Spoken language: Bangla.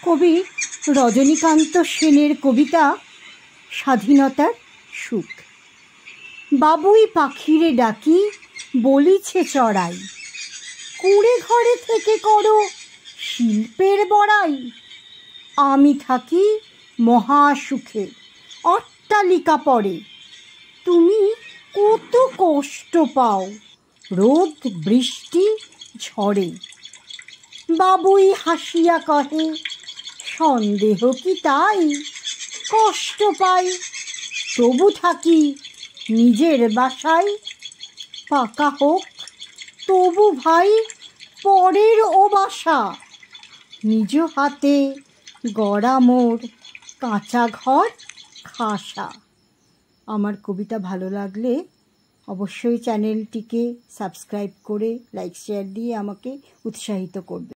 কবি রজনীকান্ত সেনের কবিতা স্বাধীনতার সুখ। বাবুই পাখিরে ডাকি বলিছে চড়াই, কুঁড়ে ঘরে থেকে করো শিল্পের বড়াই। আমি থাকি মহাসুখে অট্টালিকা পড়ে, তুমি কত কষ্ট পাও রোদ বৃষ্টি ঝড়ে। বাবুই হাসিয়া কহে সন্দেহ কি তাই, কষ্ট পাই তবু থাকি নিজের বাসায়। পাকা হোক তবু ভাই পরের ও বাসা, নিজ হাতে গড়া মোর কাঁচা ঘর খাসা। আমার কবিতা ভালো লাগলে অবশ্যই চ্যানেলটিকে সাবস্ক্রাইব করে লাইক শেয়ার দিয়ে আমাকে উৎসাহিত করবে।